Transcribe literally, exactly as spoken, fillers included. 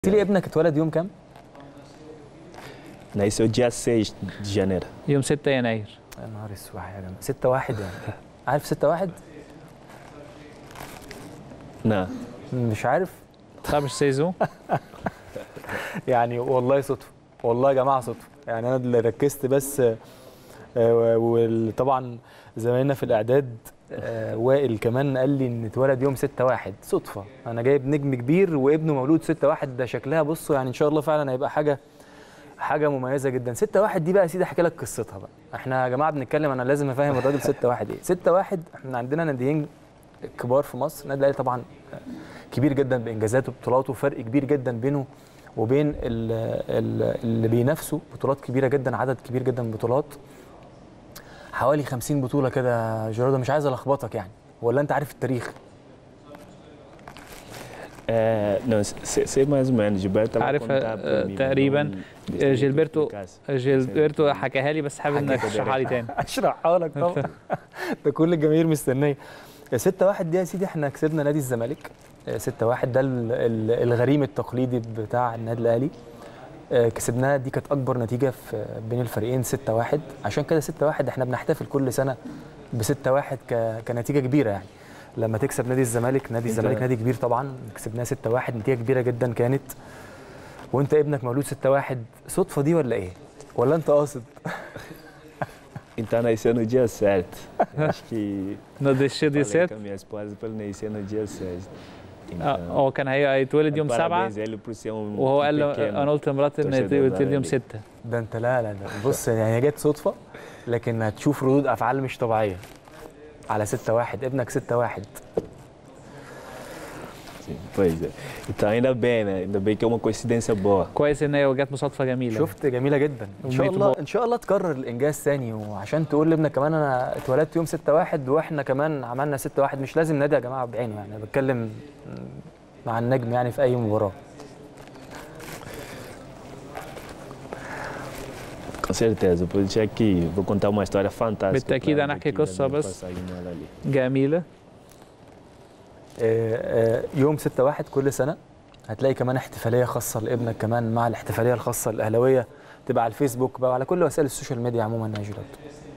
قلت لي ابنك اتولد يوم كام؟ Nasceu dia seis de janeiro. يوم ستة يناير. يا نهار اسود يا جماعه، ستة واحد يعني. عارف ستة واحد؟ Não. مش عارف؟ طب مش سيزون؟ يعني والله صدفه، والله يا جماعه صدفه، يعني انا اللي ركزت بس. وطبعا زمايلنا في الاعداد وائل كمان قال لي ان اتولد يوم ستة واحد صدفه. انا جايب نجم كبير وابنه مولود ستة واحد، ده شكلها بصوا يعني ان شاء الله فعلا هيبقى حاجه حاجه مميزه جدا. ستة واحد دي بقى يا سيدي احكي لك قصتها بقى. احنا يا جماعه بنتكلم، انا لازم افهم الراجل ستة واحد ايه. ستة واحد احنا عندنا ناديين كبار في مصر، النادي الاهلي طبعا كبير جدا بانجازاته وبطولاته، فرق كبير جدا بينه وبين اللي بينافسوا بطولات كبيره جدا، عدد كبير جدا من البطولات، حوالي خمسين بطوله كده. جيرارdo مش عايز الخبطك يعني، ولا انت عارف التاريخ؟ É, não, sei mais ou menos. Gilberto عارف تقريبا. جيلبرتو جيلبرتو حكاها لي، بس حابب انك تشرحها لي تاني. اشرحها لك طبعا. ده كل الجماهير مستنيه. ستة واحد دي يا سيدي احنا كسبنا نادي الزمالك ستة واحد، ده الغريم التقليدي بتاع النادي الاهلي. كسبناها، دي كانت اكبر نتيجه في بين الفريقين ستة واحد. عشان كده ستة واحد احنا بنحتفل كل سنه ب ستة واحد كنتيجه كبيره يعني. لما تكسب نادي الزمالك، نادي الزمالك نادي كبير طبعا، كسبناه ستة واحد، نتيجه كبيره جدا كانت. وانت ابنك مولود ستة واحد، صدفه دي ولا ايه؟ ولا انت قاصد؟ Então nasceu no dia certo. Acho que No dia certo? Com a minha esposa para ele nascer no dia seis. هو كان هيتولد يوم سبعة وهو قال له انا قلت لمراتي ان هيتولد يوم ستة. ده انت لا لا لا بص، يعني هي جت صدفه لكن هتشوف ردود افعال مش طبيعيه على ستة واحد. ابنك ستة واحد. Pois é. Então ainda bem, né? Ainda bem que é uma coincidência boa. كويس ان هي جت مصادفه جميله. شفت جميله جدا. ان شاء الله ان شاء الله تكرر الانجاز ثاني، وعشان تقول لابنك كمان انا اتولدت يوم ستة واحد واحنا كمان عملنا ستة واحد. مش لازم نادي يا جماعه بعينه، يعني انا بتكلم مع النجم يعني في اي مباراه. Com certeza, vou deixar aqui, vou contar uma história fantástica. بالتاكيد انا احكي قصه بس جميله. يوم ستة واحد كل سنه هتلاقي كمان احتفاليه خاصه لابنك كمان، مع الاحتفاليه الخاصه الاهلاويه تبقى على الفيسبوك بقى وعلى كل وسائل السوشيال ميديا عموما يا جيرارdo.